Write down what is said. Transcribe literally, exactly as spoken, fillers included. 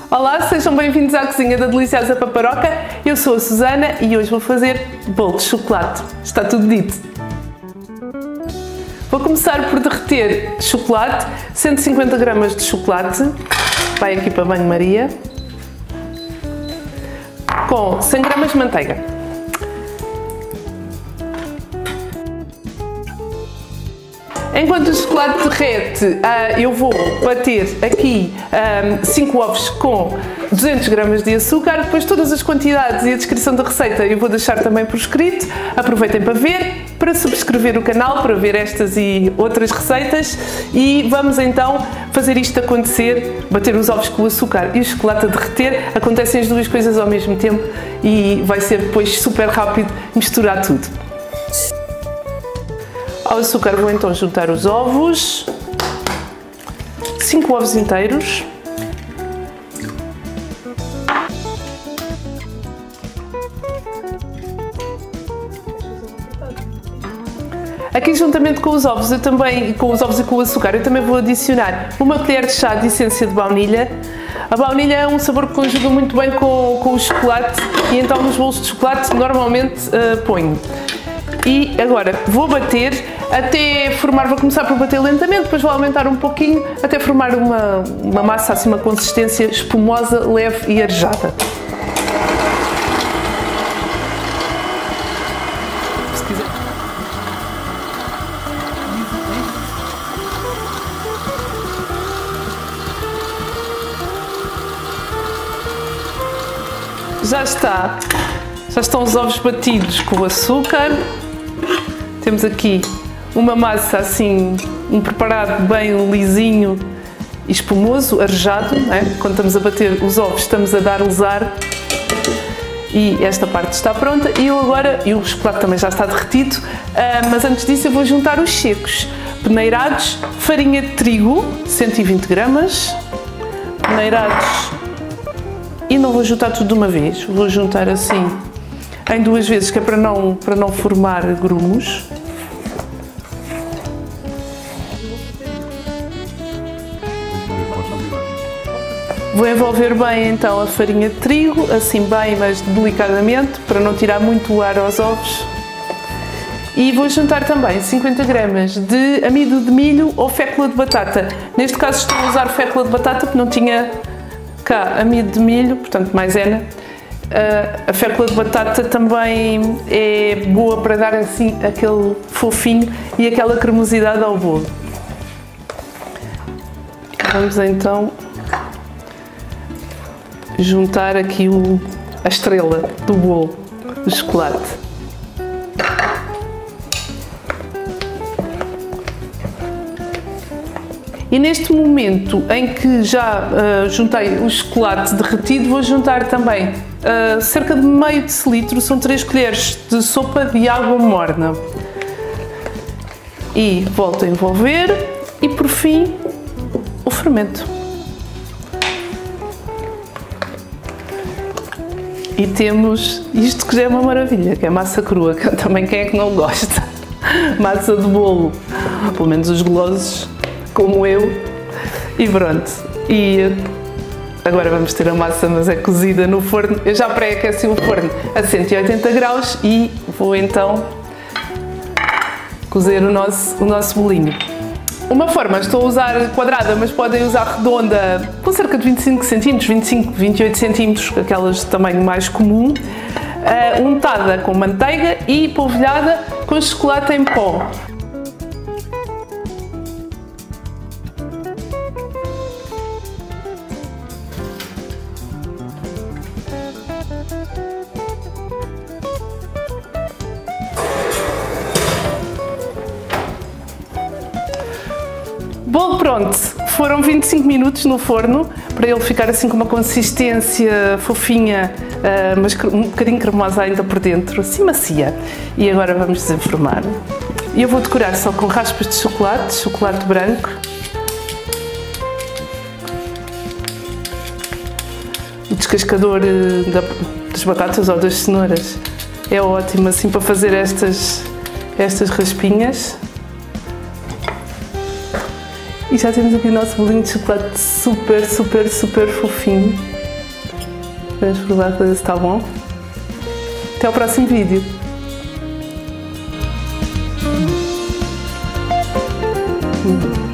Olá, sejam bem-vindos à cozinha da Deliciosa Paparoca. Eu sou a Susana e hoje vou fazer bolo de chocolate. Está tudo dito. Vou começar por derreter chocolate, cento e cinquenta gramas de chocolate, vai aqui para banho-maria, com cem gramas de manteiga. Enquanto o chocolate derrete, eu vou bater aqui cinco ovos com duzentos gramas de açúcar. Depois todas as quantidades e a descrição da receita eu vou deixar também por escrito. Aproveitem para ver, para subscrever o canal, para ver estas e outras receitas. E vamos então fazer isto acontecer, bater os ovos com o açúcar e o chocolate a derreter. Acontecem as duas coisas ao mesmo tempo e vai ser depois super rápido misturar tudo. Ao açúcar vou então juntar os ovos, cinco ovos inteiros, aqui juntamente com os ovos, eu também, com os ovos e com o açúcar, eu também vou adicionar uma colher de chá de essência de baunilha. A baunilha é um sabor que conjuga muito bem com, com o chocolate e então nos bolos de chocolate normalmente uh, ponho. E agora vou bater até formar, vou começar por bater lentamente, depois vou aumentar um pouquinho até formar uma, uma massa assim, uma consistência espumosa, leve e arejada. Se quiser. Já está, já estão os ovos batidos com o açúcar. Temos aqui uma massa assim, um preparado bem lisinho e espumoso, arejado, né? Quando estamos a bater os ovos estamos a dar-lhes ar e esta parte está pronta. E eu agora, e o chocolate também já está derretido, uh, mas antes disso eu vou juntar os secos. Peneirados, farinha de trigo, cento e vinte gramas, peneirados, e não vou juntar tudo de uma vez, vou juntar assim em duas vezes, que é para não, para não formar grumos. Vou envolver bem então a farinha de trigo, assim bem, mas delicadamente, para não tirar muito o ar aos ovos. E vou juntar também cinquenta gramas de amido de milho ou fécula de batata. Neste caso estou a usar fécula de batata porque não tinha cá amido de milho, portanto maisena. Uh, a fécula de batata também é boa para dar assim aquele fofinho e aquela cremosidade ao bolo. Vamos então juntar aqui o, a estrela do bolo, o chocolate. E neste momento em que já uh, juntei o chocolate derretido, vou juntar também uh, cerca de meio decilitro, são três colheres de sopa de água morna. E volto a envolver e por fim o fermento. E temos isto que já é uma maravilha, que é massa crua, que também quem é que não gosta? Massa de bolo, pelo menos os golosos como eu, e pronto. E agora vamos ter a massa, mas é cozida no forno. Eu já pré-aqueci o forno a cento e oitenta graus e vou então cozer o nosso, o nosso bolinho. Uma forma, estou a usar quadrada, mas podem usar redonda, com cerca de vinte e cinco centímetros, vinte e cinco, vinte e oito centímetros, aquelas de tamanho mais comum, uh, untada com manteiga e polvilhada com chocolate em pó. Bolo pronto, foram vinte e cinco minutos no forno, para ele ficar assim com uma consistência fofinha, uh, mas um bocadinho cremosa ainda por dentro, assim macia. E agora vamos desenformar. E eu vou decorar só com raspas de chocolate, chocolate branco. O descascador da, das batatas ou das cenouras é ótimo assim para fazer estas, estas raspinhas. E já temos aqui o nosso bolinho de chocolate super, super, super fofinho. Vamos provar para ver se está bom. Até ao próximo vídeo. Hum.